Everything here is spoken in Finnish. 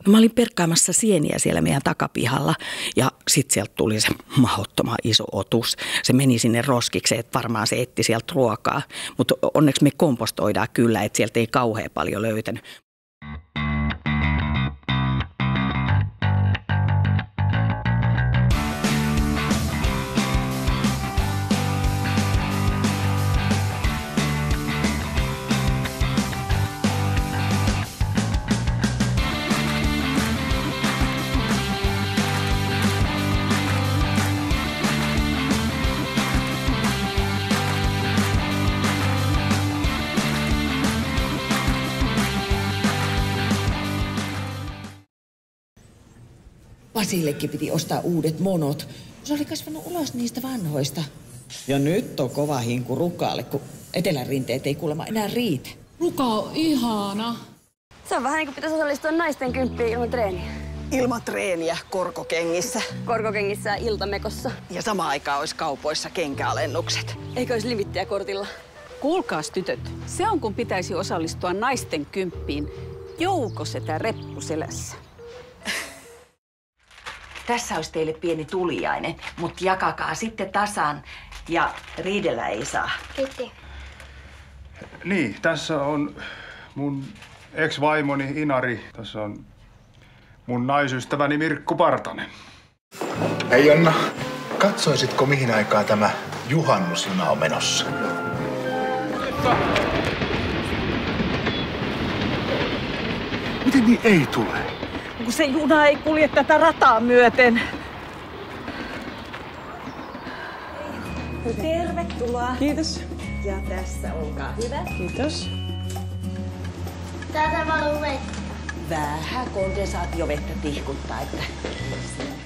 No, mä olin perkkaamassa sieniä siellä meidän takapihalla ja sitten sieltä tuli se mahdottoman iso otus. Se meni sinne roskikseen, että varmaan se etti sieltä ruokaa. Mutta onneksi me kompostoidaan kyllä, että sieltä ei kauhean paljon löytänyt. Pasillekin piti ostaa uudet monot. Se oli kasvanut ulos niistä vanhoista. Ja nyt on kova hinku Rukalle, kun etelän rinteet ei kuulemma enää riitä. Ruka on ihana. Se on vähän niin kuin pitäisi osallistua naisten kymppiin ilman treeniä. Ilman treeniä korkokengissä. Korkokengissä ja iltamekossa. Ja samaan aikaan olisi kaupoissa kenkäalennukset. Eikö olisi limittiä kortilla? Kuulkaas tytöt, se on kun pitäisi osallistua naisten kymppiin joukosetä reppuselässä. Tässä olisi teille pieni tuliainen, mutta jakakaa sitten tasan ja riidellä ei saa. Kiitti. Niin, tässä on mun ex-vaimoni Inari. Tässä on mun naisystäväni Mirkku Partanen. Hei Jonna, katsoisitko mihin aikaan tämä juhannusjuna on menossa? Miten niin ei tule? Kun se juna ei kulje tätä rataa myöten. Tervetuloa. Kiitos. Ja tässä olkaa hyvä. Kiitos. Täältä valuu vettä. Vähän kondensaatiovettä tihkuttaa, että